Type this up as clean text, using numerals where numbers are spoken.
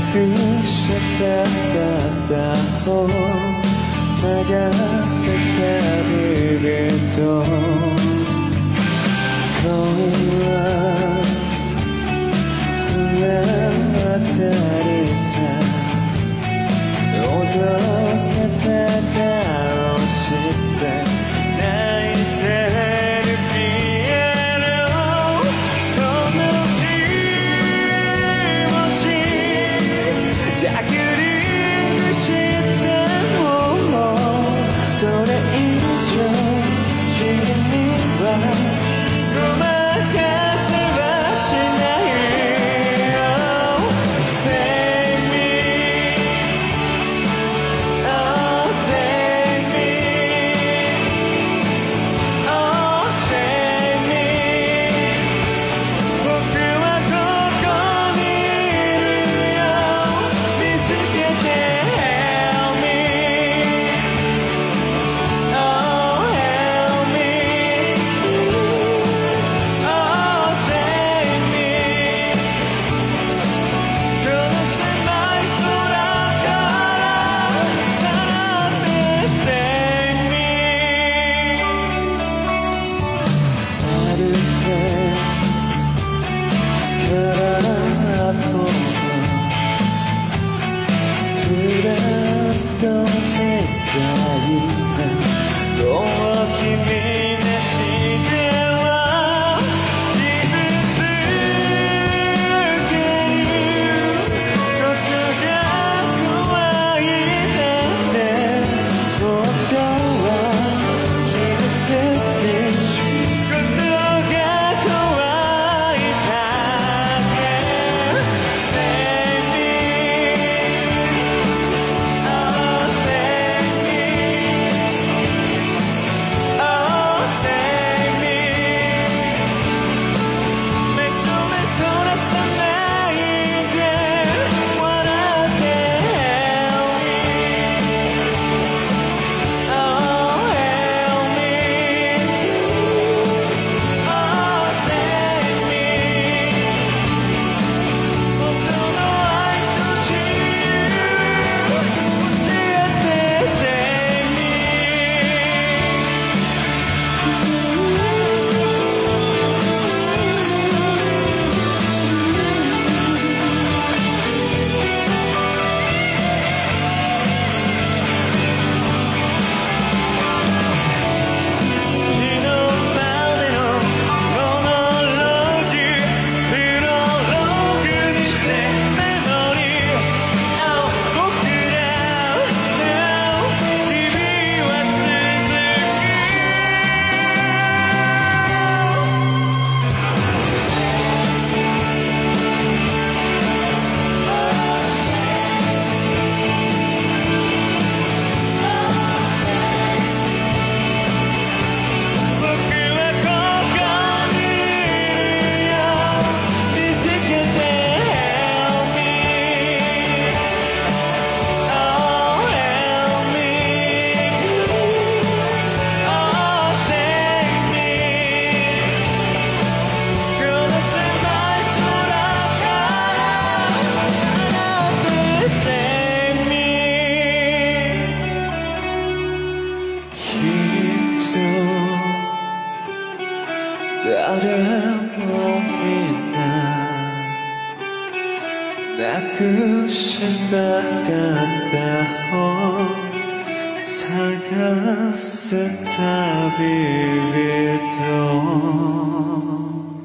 くした片方探せ旅人恋は綱渡りさおどけた顔して泣いてるピエロこの気持ち着陸してもこれ以上君にはごまかせはしないよ Save me Oh save me Oh save me 僕はここにいるよ見つけて Help me Oh help me please Oh save me この狭い空からさらって Save me 歩いてからこうフラットみたいなもう君なしでは傷つけることが怖いだって本当は傷つけることが怖いだって Save me Oh save me Oh save me 目と目そらさないで笑って Help me Oh help me please Oh save me 本当の愛と自由教えて Save me 日のまでのモノローグプロローグにしてメモリー僕らの日々は続僕はここにいるよ見つけて Help me Oh help me please Oh save me この狭い空からさらって Save me きっと誰もみんななくした片方探す旅人